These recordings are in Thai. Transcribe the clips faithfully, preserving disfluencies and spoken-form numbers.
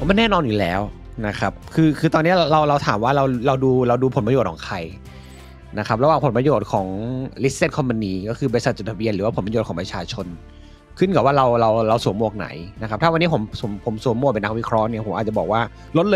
มันแน่นอนอยู่แล้วนะครับคือคือตอนนี้เราเราถามว่าเราเราดูเราดูผลประโยชน์ของใครนะครับระหว่างผลประโยชน์ของ listed company ก็คือบริษัทจดทะเบียนหรือว่าผลประโยชน์ของประชาชนขึ้นกับว่าเราเราเราสวมหมวกไหนนะครับถ้าวันนี้ผมผมผมสวมหมวกเป็นนักวิเคราะห์เนี่ยผมอาจจะบอกว่าลดเลย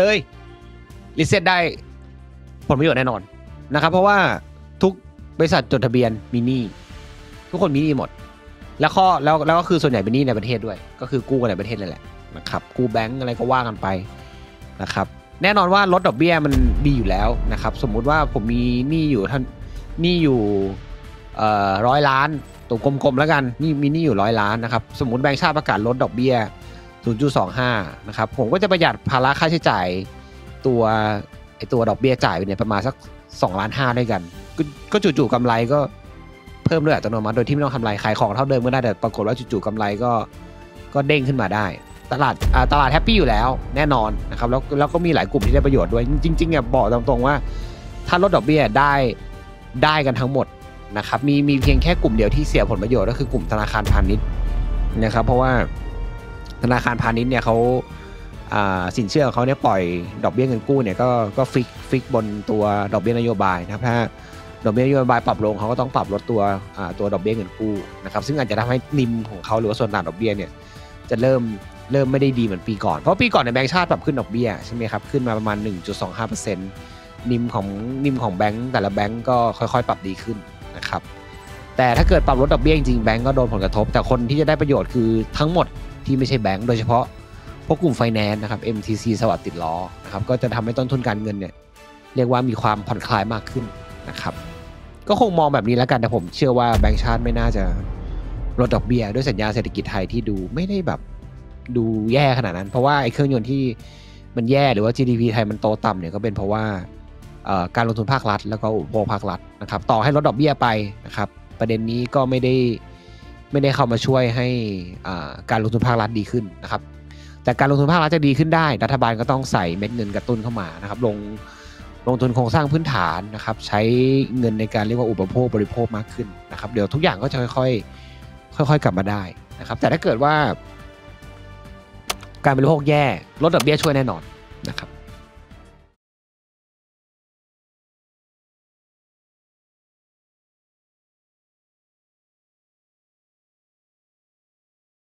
listed ได้ผลประโยชน์แน่นอนนะครับเพราะว่าทุกบริษัทจดทะเบียนมีหนี้ทุกคนมีหนี้หมดแล้วข้อแล้วแล้วก็คือส่วนใหญ่เป็นหนี้ในประเทศด้วยก็คือกู้กันในประเทศเลยแหละนะครับกู้แบงก์อะไรก็ว่ากันไปนะครับแน่นอนว่าลดดอกเบี้ยมันดีอยู่แล้วนะครับสมมุติว่าผมมีหนี้อยู่ท่านหนี้อยู่เอ่อร้อยล้านตัวกลมๆแล้วกันนี่มีหนี้อยู่ร้อยล้านนะครับสมมุติแบงก์ชาติประกาศลดดอกเบี้ย ศูนย์จุดสองห้า นะครับผมก็จะประหยัดภาระค่าใช้จ่ายตัวไอตัวดอกเบี้ยจ่ายไปเนี่ยประมาณสักสองล้านห้าด้วยกันก็ก็จู่ๆกำไรก็เพิ่มด้วยอัตโนมัติโดยที่ไม่ต้องทำไรขายของเท่าเดิมก็ได้แต่ปรากฏว่าจู่ๆกำไรก็ก็เด้งขึ้นมาได้ตลาดอ่าตลาดแฮปปี้อยู่แล้วแน่นอนนะครับแล้วแล้วก็มีหลายกลุ่มที่ได้ประโยชน์ด้วยจริงๆเนี่ยบอกตรงๆว่าถ้าลดดอกเบี้ยได้ได้กันทั้งหมดนะครับมีมีเพียงแค่กลุ่มเดียวที่เสียผลประโยชน์ก็คือกลุ่มธนาคารพาณิชย์นะครับเพราะว่าธนาคารพาณิชย์เนี่ยเขาอ่าสินเชื่อของเขาเนี่ยปล่อยดอกเบี้ยเงินกู้เนี่ยก็ก็ฟิกฟิกบนตัวดอกเบี้ยนโยบายนะครับถ้าดอกเบี้ยนโยบายปรับลงเขาก็ต้องปรับลดตัวอ่าตัวดอกเบี้ยเงินกู้นะครับซึ่งอาจจะทำให้นิมของเขาหรือว่าส่วนต่างดอกเบี้ยเนี่ยจะเริ่มเริ่มไม่ได้ดีเหมือนปีก่อนเพราะปีก่อนในแบงก์ชาติปรับขึ้นดอกเบี้ยใช่ไหมครับขึ้นมาประมาณ หนึ่งจุดสองห้าเปอร์เซ็นต์ นิมของนิมของแบงก์แต่ละแบงก์ก็ค่อยๆปรับดีขึ้นนะครับแต่ถ้าเกิดปรับลดดอกเบี้ยจริงๆแบงก์ก็โดนผลกระทบแต่คนที่จะได้ประโยชน์คือทั้งหมดที่ไม่ใช่แบงก์โดยเฉพาะพวกกลุ่มไฟแนนซ์นะครับ เอ็ม ที ซี สวัสดิ์ติดล้อนะครับก็จะทำให้ต้นทุนการเงินเนี่ยเรียกว่ามีความผ่อนคลายมากขึ้นนะครับก็คงมองแบบนี้แล้วกันแต่ผมเชื่อว่าแบงก์ชาติไม่น่าจะลดดอกเบี้ยด้วยสัญญาณเศรษฐกิจไทยที่ดูไม่ได้แบบดูแย่ขนาดนั้นเพราะว่าไอ้เครื่องยนต์ที่มันแย่หรือว่า จี ดี พี ไทยมันโตต่ำเนี่ยก็เป็นเพราะว่าการลงทุนภาครัฐแล้วก็อุปโภคภาครัฐนะครับต่อให้ลดดอกเบี้ยไปนะครับประเด็นนี้ก็ไม่ได้ไม่ได้เข้ามาช่วยให้การลงทุนภาครัฐดีขึ้นนะครับแต่การลงทุนภาครัฐจะดีขึ้นได้รัฐบาลก็ต้องใส่เม็ดเงินกระตุ้นเข้ามานะครับลงลงทุนโครงสร้างพื้นฐานนะครับใช้เงินในการเรียกว่าอุปโภคบริโภคมากขึ้นนะครับเดี๋ยวทุกอย่างก็จะค่อยๆค่อยๆกลับมาได้นะครับแต่ถ้าเกิดว่าการบริโภคแย่ลดดอกเบี้ยช่วยแน่นอนนะครับ